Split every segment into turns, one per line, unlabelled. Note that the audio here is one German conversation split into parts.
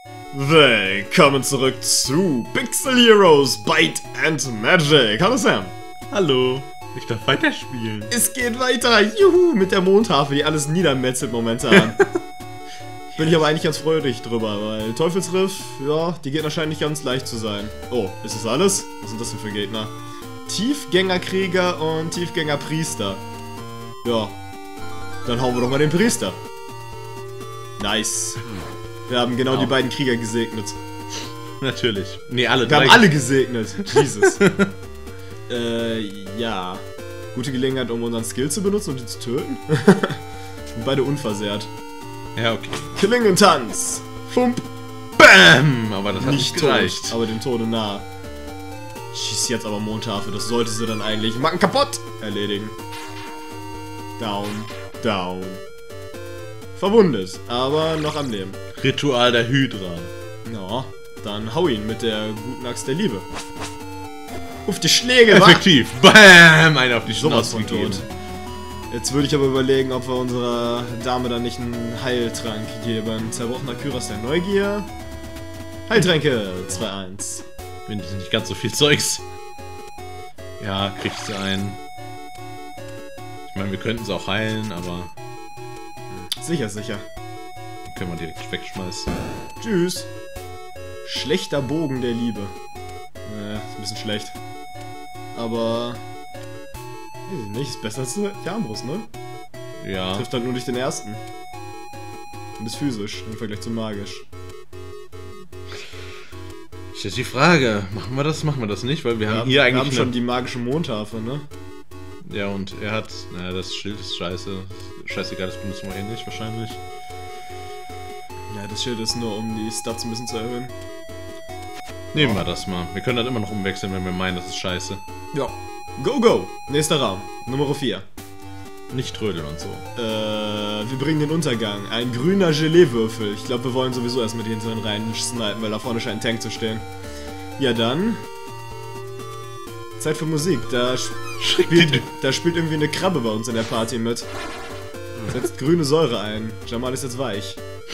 Willkommen zurück zu Pixel Heroes Byte and Magic. Hallo Sam.
Hallo. Ich darf weiterspielen.
Es geht weiter. Juhu, mit der Mondharfe, die alles niedermetzelt momentan. Bin ich aber eigentlich ganz freudig drüber, weil Teufelsriff, ja, die geht wahrscheinlich ganz leicht zu sein. Oh, ist das alles? Was sind das denn für Gegner? Tiefgängerkrieger und Tiefgängerpriester. Ja, dann hauen wir doch mal den Priester. Nice. Wir haben genau die beiden Krieger gesegnet.
Natürlich. Nee, alle
Wir
drei.
haben alle gesegnet. Jesus. Ja. Gute Gelegenheit, um unseren Skill zu benutzen und die zu töten. Sind beide unversehrt.
Ja, okay.
Klingentanz. Fump.
Bam! Aber das hat
Nicht
nicht gereicht.
tot, aber dem Tode nah. Schieß jetzt aber Mondharfe. Das sollte sie dann eigentlich Macken kaputt erledigen. Down. Down. Verwundet, aber noch am Leben.
Ritual der Hydra.
Ja, dann hau ihn mit der guten Axt der Liebe. Auf die Schläge,
Effektiv. Bam! Einer auf die
Sowas
Schnauze
von
gegeben.
tot. Jetzt würde ich aber überlegen, ob wir unserer Dame dann nicht einen Heiltrank geben. Zerbrochener Kyros der Neugier. Heiltränke 2-1.
Wenn das nicht ganz so viel Zeugs. Ja, kriegst du einen. Ich meine, wir könnten es auch heilen, aber
Sicher, sicher.
den können wir direkt wegschmeißen.
Tschüss. Schlechter Bogen der Liebe. Ist ein bisschen schlecht. Aber weiß ich nicht, ist besser als die Armbrust, ne?
Ja.
Trifft halt nur durch den ersten. Und ist physisch im Vergleich zu magisch.
Ist jetzt die Frage, machen wir das nicht? Weil wir haben hier
wir
eigentlich
haben schon die magische Mondharfe, ne?
Ja, und er hat, naja, das Schild ist scheiße. Scheißegal, das benutzen wir eh nicht, wahrscheinlich.
Ja, das Schild ist nur, um die Stats ein bisschen zu erhöhen.
Nehmen wir das mal. Wir können dann immer noch umwechseln, wenn wir meinen, das ist scheiße.
Ja. Go, go! Nächster Raum. Nummer 4.
Nicht trödeln und so.
Wir bringen den Untergang. Ein grüner Geleewürfel. Ich glaube, wir wollen sowieso erst mit den Hinteren rein snipen, weil da vorne scheint ein Tank zu stehen. Ja, dann. Zeit für Musik. Da spielt irgendwie eine Krabbe bei uns in der Party mit. Setzt grüne Säure ein. Jamal ist jetzt weich.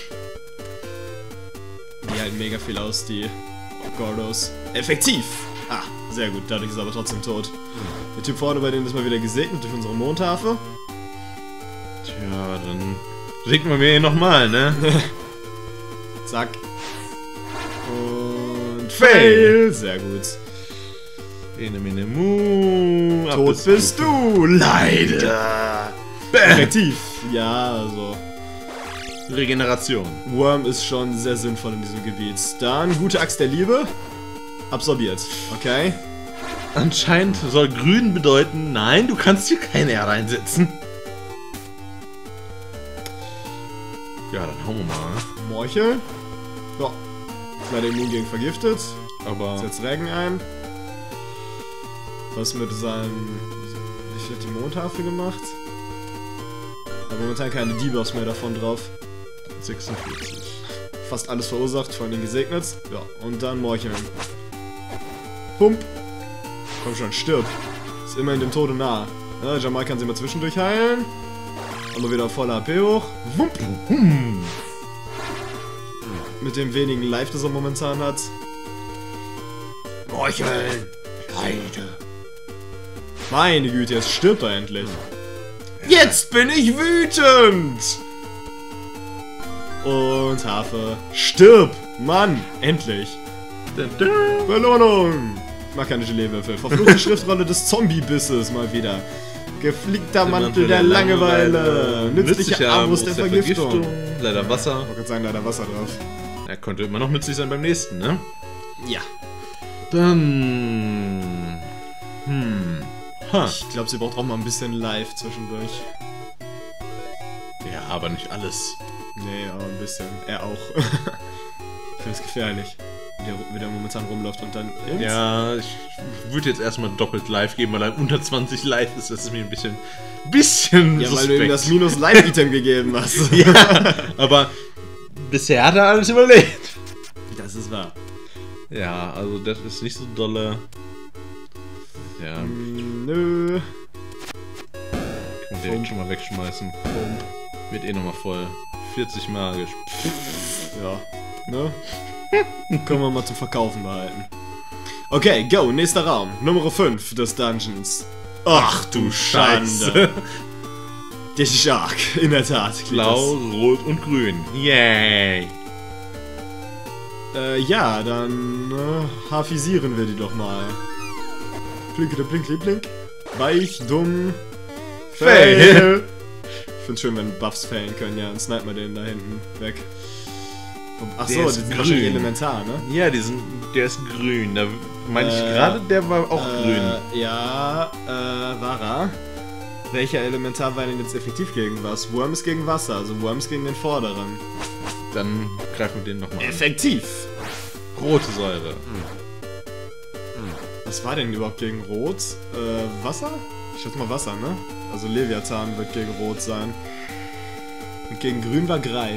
Die halten mega viel aus, die Gordos. Effektiv! Ah, sehr gut. Dadurch ist er aber trotzdem tot. Der Typ vorne, bei dem ist mal wieder gesegnet durch unsere Mondharfe.
Tja, dann segnen wir ihn nochmal, ne?
Zack. Und Fail! Sehr gut.
Ene, mene, mu.
Tot bist du! Leider! Effektiv! Ja, also.
Regeneration.
Worm ist schon sehr sinnvoll in diesem Gebiet. Dann gute Axt der Liebe. Absorbiert. Okay.
Anscheinend soll grün bedeuten, nein, du kannst hier kein R reinsetzen. Ja, dann hauen wir mal.
Morchel. Ja. Leider immun gegen vergiftet.
Aber
Setzt Regen ein. Was mit seinem... Wie viel hat die Mondharfe gemacht? Aber momentan keine Debuffs mehr davon drauf.
46.
Fast alles verursacht, vor allem gesegnet. Ja, und dann Morcheln. Pump. Komm schon, stirb. Ist immerhin dem Tode nah. Ja, Jamal kann sie mal zwischendurch heilen. Aber wieder auf voller HP hoch. Wump. Mit dem wenigen Life, das er momentan hat. Morcheln. Leide. Meine Güte, jetzt stirbt er endlich. Jetzt bin ich wütend! Und Harfe, stirb! Mann, endlich! Belohnung! Ich mag keine Geleewürfel. Verfluchte Schriftrolle des Zombie-Bisses mal wieder. Geflickter Mantel der Langeweile. Nützliche Armbrust der Vergiftung.
Leider Wasser.
Ich wollte gerade sagen, leider Wasser drauf.
Er könnte immer noch nützlich sein beim nächsten, ne?
Ja.
Dann...
Ich glaube, sie braucht auch mal ein bisschen Live zwischendurch.
Ja, aber nicht alles.
Nee, aber ein bisschen. Er auch. Ich finde es gefährlich. Wie der momentan rumläuft und dann...
Ja, ich würde jetzt erstmal doppelt live geben, weil er unter 20 live ist. Das ist mir ein bisschen
Ja, weil
suspekt.
du ihm das minus Live-Item gegeben hast.
Ja, aber bisher hat er alles überlebt.
Das ist wahr.
Ja, also das ist nicht so dolle. Ja,
Nö.
kann man direkt schon mal wegschmeißen. Wird eh nochmal voll. 40 magisch.
Ja. Ne? Können wir mal zum Verkaufen behalten. Okay, go, nächster Raum. Nummer 5 des Dungeons. Ach du Schande. Das ist arg, in der Tat.
Blau, Rot und Grün. Yay!
Ja, dann hafisieren wir die doch mal. Blinke, blink, blink. Weich, dumm. Fail! Ich find's schön, wenn Buffs failen können, ja. Dann snipen wir den da hinten weg. Achso, die sind wahrscheinlich elementar, ne?
Ja, der ist grün. Da meine ich gerade, der war auch grün.
Ja, war er. Welcher Elementar war denn jetzt effektiv gegen was? Worm ist gegen Wasser, also Worm ist gegen den vorderen.
Dann greifen wir den nochmal an.
Effektiv!
Rote Säure.
Was war denn überhaupt gegen Rot? Wasser? Ich schätze mal Wasser, ne? Also Leviathan wird gegen Rot sein. Und gegen Grün war Greif.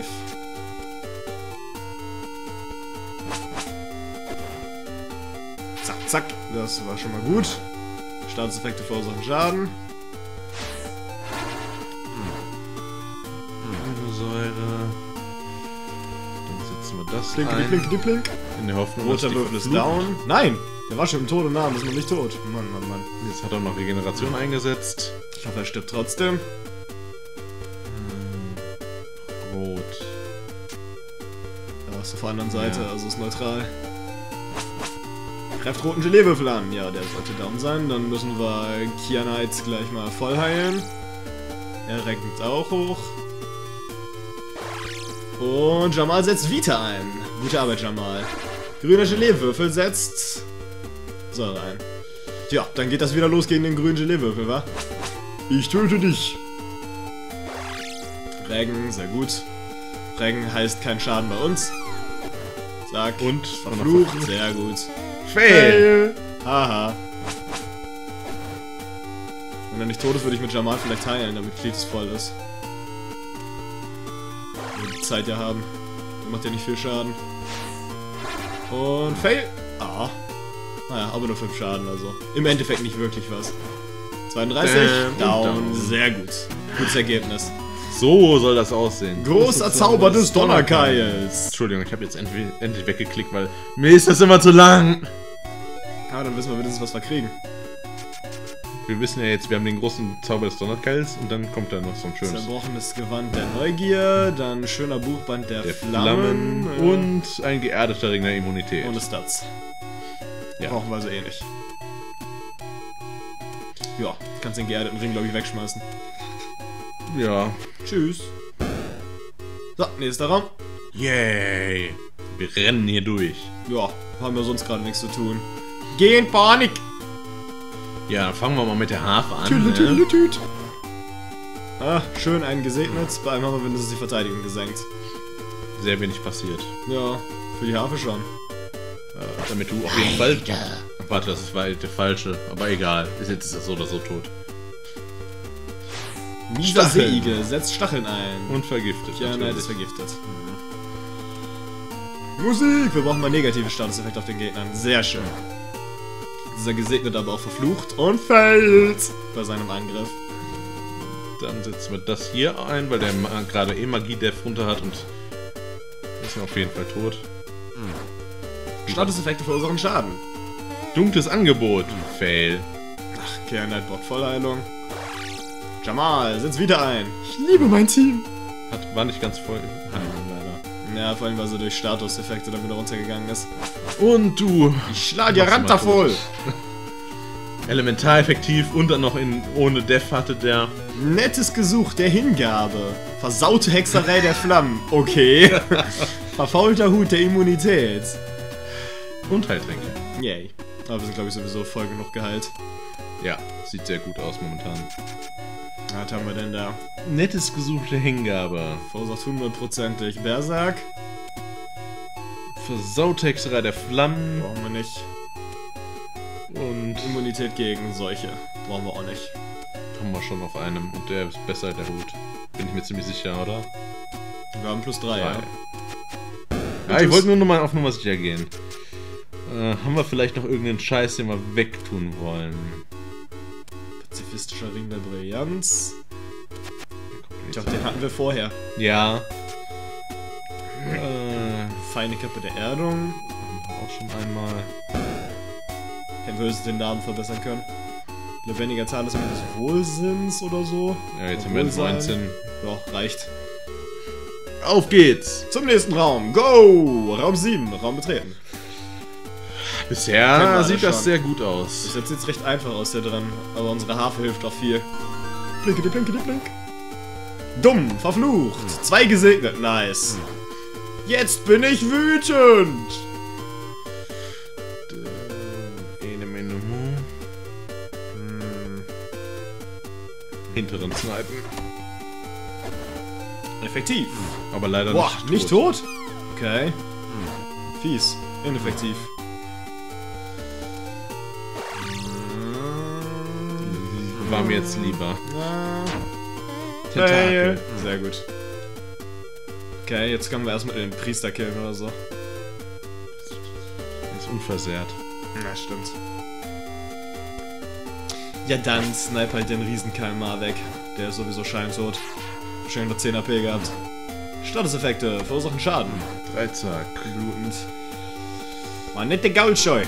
Zack, zack. Das war schon mal gut. Statuseffekte verursachen Schaden.
Säure. Dann setzen wir das
Blink,
ein.
blink, blink.
In der Hoffnung,
Roter Würfel ist down. Nein! Der war schon im Tod und Namen, ist noch nicht tot. Mann, Mann, Mann.
Jetzt hat er noch Regeneration eingesetzt.
Ich hoffe, er stirbt trotzdem.
Rot.
Ja, ist auf der anderen Seite,
Ja.
also ist neutral. Greift roten Geleewürfel an. Ja, der sollte down sein. Dann müssen wir Kianites gleich mal voll heilen. Er rankt auch hoch. Und Jamal setzt Vita ein. Gute Arbeit, Jamal. Grüner Geleewürfel setzt Säure ein. Tja, dann geht das wieder los gegen den grünen Geleewürfel, wa? Ich töte dich. Regen, sehr gut. Regen heißt kein Schaden bei uns. Zack.
Und
verflucht, sehr gut.
Fail!
Haha. Wenn er nicht tot ist, würde ich mit Jamal vielleicht heilen, damit Cletus voll ist. Wir die Zeit ja haben. Der macht ja nicht viel Schaden. Und Fail! Ah. Naja, aber nur 5 Schaden, also. Im Endeffekt nicht wirklich was. 32, down. Sehr gut. Gutes Ergebnis.
So soll das aussehen.
Großer Zauber des Donnerkeils.
Entschuldigung, ich habe jetzt endlich weggeklickt, weil mir ist das immer zu lang.
Ja, dann wissen wir wenigstens, was wir kriegen.
Wir wissen ja jetzt, wir haben den großen Zauber des Donnerkeils und dann kommt da noch so ein schönes.
Zerbrochenes Gewand der Neugier, dann schöner Buchband der Flammen
und ein geerdeter Ring der Immunität.
ohne Stats.
Ja.
Brauchen wir also eh nicht. Ja, kannst den geerdeten Ring, glaube ich, wegschmeißen.
Ja.
Tschüss. So, nächster Raum.
Yay. Wir rennen hier durch.
Ja, haben wir sonst gerade nichts zu tun. Geh in Panik!
Ja, dann fangen wir mal mit der Harfe an.
Tüdelütüdelütüt. Ah, schön einen gesegnet. Bei einem haben wir wenigstens die Verteidigung gesenkt.
Sehr wenig passiert.
Ja, für die Harfe schon.
Damit du auf jeden Fall... Ach, warte, das war der falsche. Aber egal. Jetzt ist das so oder so tot.
Mieser
Stacheln.
Seeigel setzt Stacheln ein.
Und vergiftet.
Ja, nein,
natürlich.
ist vergiftet. Musik! Wir brauchen mal negative Statuseffekte auf den Gegnern. Sehr schön. Dieser gesegnet aber auch verflucht und fällt bei seinem Angriff.
Dann setzen wir das hier ein, weil der gerade Magie-Death runter hat und ist ja auf jeden Fall tot.
Statuseffekte verursachen Schaden.
Dunkles Angebot. Fail.
Ach, Kernheit braucht Vollheilung. Jamal, setz wieder ein. Ich liebe mein Team.
War nicht ganz voll.
Leider. Ja, vor allem, weil sie durch Statuseffekte dann wieder runtergegangen ist.
Und du.
Ich schlag dir Ranta voll.
Elementar effektiv und dann noch ohne Def hatte der.
Nettes Gesuch der Hingabe. Versaute Hexerei der Flammen. Okay. Verfaulter Hut der Immunität.
Und Heiltränke.
Yay. Aber wir sind, glaube ich, sowieso voll genug geheilt.
Ja, sieht sehr gut aus momentan.
Was haben wir denn da?
Nettes Gesuch der Hingabe.
Verursacht 100%ig. Berserk.
Versaute Hexerei der Flammen.
Brauchen wir nicht.
Und
Immunität gegen Seuche. Brauchen wir auch nicht.
kommen wir schon auf einem. Und der ist besser, der Hut. Bin ich mir ziemlich sicher, oder?
Wir haben +3, ja.
Ja, ich wollte nur noch mal auf Nummer sicher gehen. Haben wir vielleicht noch irgendeinen Scheiß, den wir wegtun wollen?
Pazifistischer Ring der Brillanz. Ich glaube, den hatten wir vorher.
Ja.
feine Kappe der Erdung.
Auch schon einmal.
Hätten wir höchstens den Namen verbessern können. Lebendiger Talisman des Wohlsinns oder so.
Ja, jetzt haben wir 19.
Ja, reicht.
Auf geht's!
Zum nächsten Raum. Go! Raum 7. Raum betreten.
Bisher sieht das
schon
sehr gut aus.
Bis jetzt sieht's recht einfach aus hier drin. Aber unsere Harfe hilft auch viel. Blinkety, blinkety, blink. Dumm, verflucht. 2 gesegnet. Nice. Jetzt bin ich wütend.
Hinteren Snipen.
Effektiv.
Aber leider
Boah, nicht tot? Okay.
Hm.
Fies. Ineffektiv.
War mir jetzt lieber.
Tentakel. Sehr gut. Okay, jetzt können wir erstmal den Priester killen oder so.
Ist unversehrt.
Na, stimmt. Ja, dann snipe halt den Riesen-Kalmar weg. Der ist sowieso scheintot. Wahrscheinlich nur 10 AP gehabt. Statuseffekte verursachen Schaden.
Dreizack.
Blutend. Mann, nette Gaulscheu.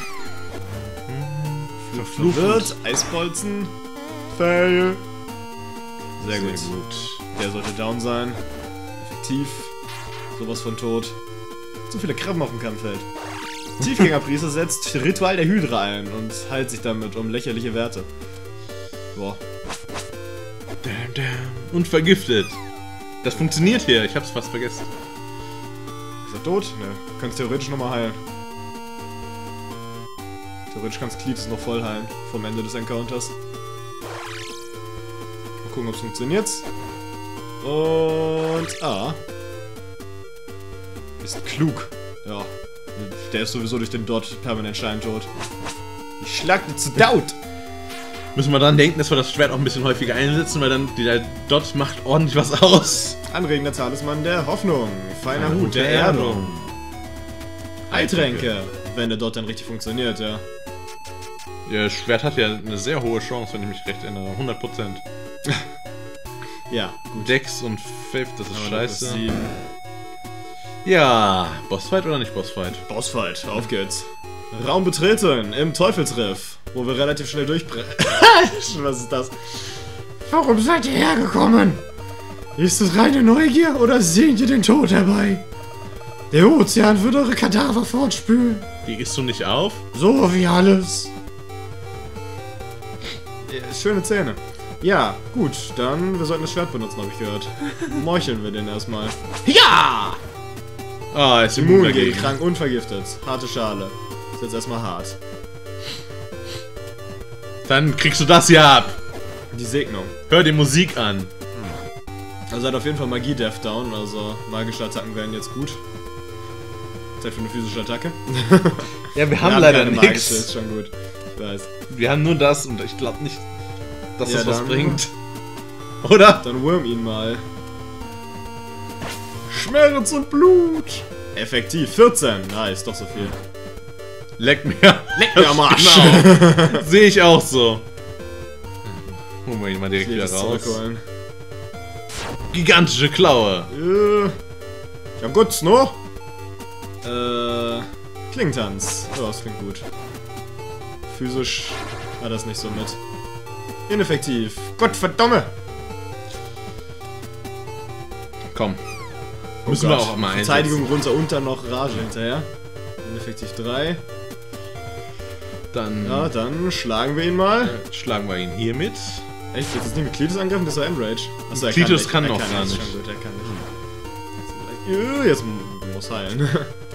Verflucht. Eisbolzen. Fail. Sehr gut. Der sollte down sein. Effektiv. Sowas von tot. Zu viele Krabben auf dem Kampffeld. Tiefgängerpriester setzt Ritual der Hydra ein und heilt sich damit um lächerliche Werte. Boah.
Damn, damn. Und vergiftet. Das funktioniert hier, ich hab's fast vergessen.
Ist er tot? Ne, kannst theoretisch nochmal heilen. Theoretisch kannst Cletus noch voll heilen vom Ende des Encounters. Mal gucken, ob es funktioniert. Und ist klug. Ja. Der ist sowieso durch den Dot permanent scheintot. Ich schlag dir zu Daut!
Müssen wir dran denken, dass wir das Schwert auch ein bisschen häufiger einsetzen, weil dann der Dot macht ordentlich was aus.
Anregender Talisman der Hoffnung. Feiner Hut der Erdung. Heiltränke. Wenn der Dot dann richtig funktioniert, ja.
Ja, das Schwert hat ja eine sehr hohe Chance, wenn ich mich recht erinnere. 100%.
Ja, gut.
Dex und Faith, das ist scheiße.
Das 7.
Ja, Bossfight oder nicht Bossfight?
Bossfight, auf geht's. Raum betreten im Teufelsriff, wo wir relativ schnell durchbrechen. Was ist das? Warum seid ihr hergekommen? Ist es reine Neugier oder sehnt ihr den Tod herbei? Der Ozean wird eure Kadaver fortspülen.
Die isst du nicht auf?
So wie alles. Schöne Zähne. Ja, gut, dann wir sollten das Schwert benutzen, habe ich gehört. Meucheln wir den erstmal. Ja!
Ah, ist
immun gegen krank, unvergiftet. Harte Schale. Ist jetzt erstmal hart.
Dann kriegst du das hier ab.
Die Segnung.
Hör die Musik an.
Also hat auf jeden Fall Magie-Death down, also magische Attacken wären jetzt gut. Zeit für eine physische Attacke.
Ja, wir haben leider
nichts.
nichts.
Ist schon gut. Ich weiß.
Wir haben nur das und ich glaube nicht, dass
Ja,
das was
dann-
bringt. Oder?
Dann wurm ihn mal. Schmerz und Blut. Effektiv. 14. Nice, doch so viel.
Leck mir.
Leck mir am Arsch.
Genau. Sehe ich auch so. Holen wir ihn mal direkt wieder
Das
raus.
zurückholen.
Gigantische Klaue.
Ja gut, no? Klingentanz. Ja, das klingt gut. Physisch war das nicht so mit. Ineffektiv. Gottverdammt!
Komm.
Oh
Müssen
Gott.
wir auch mal einsetzen.
Verteidigung runter und dann noch Rage hinterher. Ineffektiv 3.
Dann
Ja, dann schlagen wir ihn mal.
schlagen wir ihn hiermit.
Echt, willst du das nicht mit Cletus angreifen? Das war Enrage. Achso, er
Cletus
nicht.
kann
Er
noch gar
nicht.
nicht.
Schon gut, er kann nicht. Jetzt muss heilen.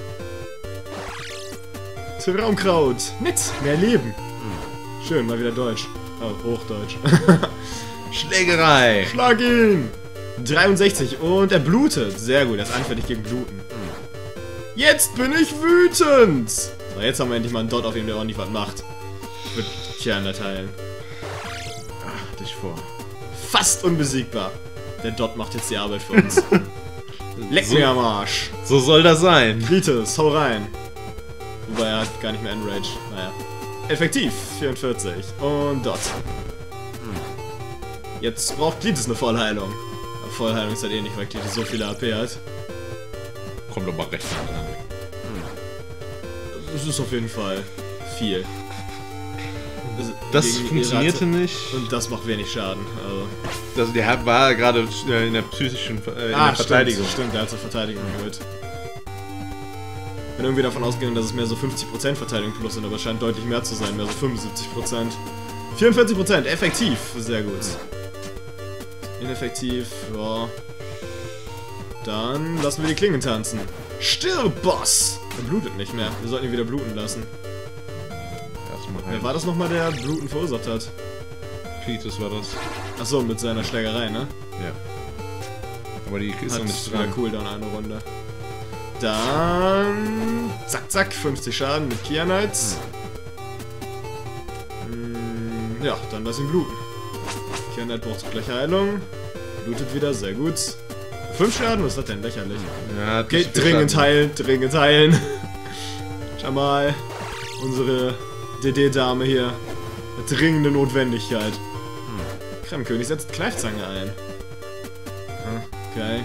Traumkraut. Nett. Mehr Leben. Schön, mal wieder Deutsch. Oh, Hochdeutsch.
Schlägerei.
Schlag ihn! 63 und er blutet. Sehr gut, er ist anfällig gegen Bluten. Jetzt bin ich wütend! So, jetzt haben wir endlich mal einen Dot auf ihm, der ordentlich was macht. Mit Kerndateilen.
Ach, dich vor.
Fast unbesiegbar. Der Dot macht jetzt die Arbeit für uns. Leck mir am Arsch.
So soll das sein.
Cletus, hau rein. Wobei er hat gar nicht mehr Enrage. Naja. Effektiv, 44. Und Dot. Jetzt braucht Cletus eine Vollheilung. Aber Vollheilung ist halt eh nicht, weil Cletus so viele AP hat.
kommt aber recht nah dran.
Das ist auf jeden Fall viel.
Das
Gegen
funktionierte
Irate.
nicht.
Und das macht wenig Schaden. Also.
Der war gerade in der psychischen in der Verteidigung.
Stimmt, der hat zur Verteidigung geholt. Ich bin irgendwie davon ausgegangen, dass es mehr so 50% Verteidigung plus sind, aber es scheint deutlich mehr zu sein, mehr so 75%. 44%, effektiv, sehr gut. Ineffektiv, ja. Dann lassen wir die Klingen tanzen. Stirb, Boss! Er blutet nicht mehr, wir sollten ihn wieder bluten lassen. Wer war das nochmal, der Bluten verursacht hat?
Cletus war das.
Achso, mit seiner Schlägerei, ne?
Ja. Aber die ist noch nicht
dran.
dran.
Cooldown eine Runde. Dann... Zack, zack, 50 Schaden mit Kia Knights. Ja, dann lass ihn bluten. Kia Knight braucht gleich Heilung. Blutet wieder, sehr gut. 5 Schaden, was ist das denn? Lächerlich.
Ja,
okay, dringend heilen, dringend heilen. Schau mal. Unsere DD-Dame hier. Hat dringende Notwendigkeit. Kremmenkönig setzt Kneifzange ein. Okay.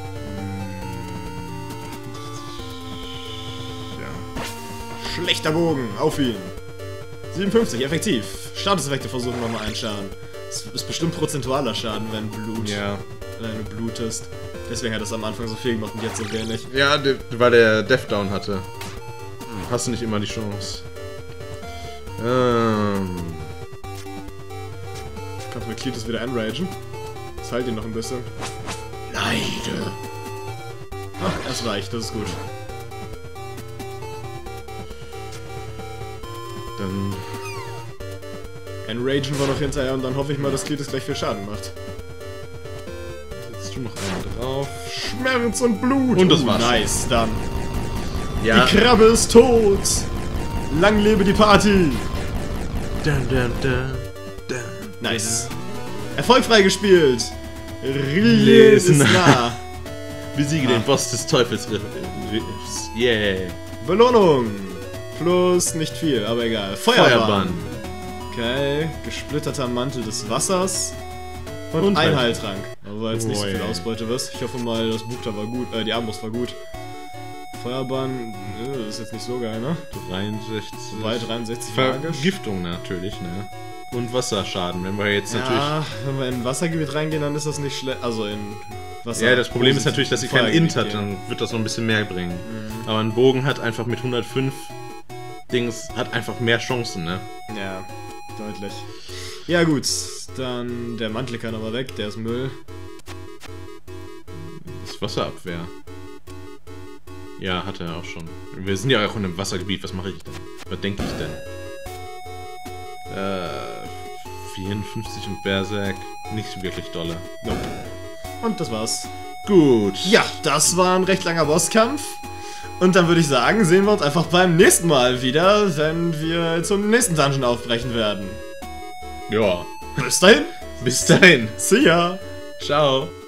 Ja.
Schlechter Bogen, auf ihn. 57, effektiv. Statuseffekte versuchen nochmal einen Schaden. Das ist bestimmt prozentualer Schaden, wenn du blutest. Deswegen hat es am Anfang so viel gemacht und jetzt so wenig.
Ja, weil der Death Down hatte. Hast du nicht immer die Chance.
Kannst du mit Cletus wieder enragen? Das heilt ihn noch ein bisschen.
Leide.
Ach, es reicht, das ist gut.
Dann
enragen wir noch hinterher und dann hoffe ich mal, dass Cletus gleich viel Schaden macht.
setzt du noch einen drauf.
Schmerz und Blut!
Und das war's.
Nice, dann.
Ja.
Die Krabbe ist tot! Lang lebe die Party!
Dun, dun, dun, dun.
Nice. Erfolgfrei gespielt! Rillier ist nah!
Besiege den Boss des Teufelsriffs. Yeah.
Belohnung! Plus nicht viel, aber egal.
Feuerbahn.
Okay, gesplitterter Mantel des Wassers. Und ein Heiltrank. Aber jetzt nicht so viel Ausbeute was. Ich hoffe mal, das Buch da war gut, die Armbrust war gut. Feuerbahn, das ist jetzt nicht so geil, ne?
63.
Wobei 63 magisch.
Vergiftung natürlich, ne? Und Wasserschaden, wenn wir jetzt natürlich...
Ja, wenn wir in ein Wassergebiet reingehen, dann ist das nicht schlecht. Also in Wasser...
Ja, das Problem ist natürlich, dass sie kein Int hat, dann wird das noch ein bisschen mehr bringen. Aber ein Bogen hat einfach mit 105 Dings, hat einfach mehr Chancen, ne?
Ja, deutlich. Ja gut, dann der Mantel kann aber weg, der ist Müll.
Das Wasserabwehr. Ja, hat er auch schon. Wir sind ja auch in einem Wassergebiet, was mache ich denn? Was denke ich denn? 54 und Berserk, nicht wirklich dolle.
Nope. Und das war's.
Gut.
Ja, das war ein recht langer Bosskampf. Und dann würde ich sagen, sehen wir uns einfach beim nächsten Mal wieder, wenn wir zum nächsten Dungeon aufbrechen werden.
Ja.
Bis dahin.
Bis dahin.
See ya.
Ciao.